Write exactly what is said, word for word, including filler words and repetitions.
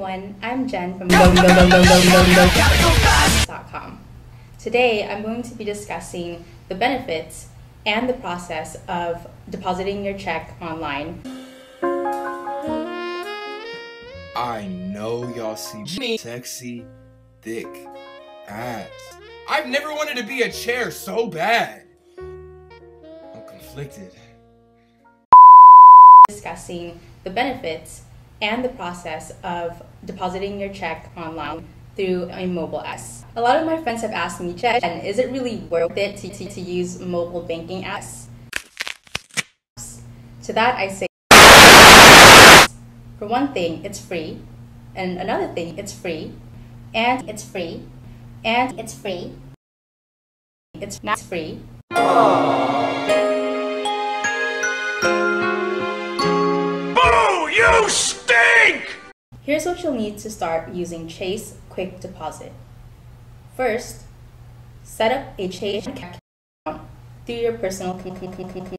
everyone, I'm Jen from dot com. Today I'm going to be discussing the benefits and the process of depositing your check online. I know y'all see me sexy, thick ass. I've never wanted to be a chair so bad. I'm conflicted. Discussing the benefits and the process of depositing your check online through a mobile app. A lot of my friends have asked me, Jen, is it really worth it to, to, to use mobile banking apps? To that I say, for one thing, it's free, and another thing, it's free, and it's free, and it's free, it's not free. You stink! Here's what you'll need to start using Chase Quick Deposit. First, set up a Chase account through your personal com com com com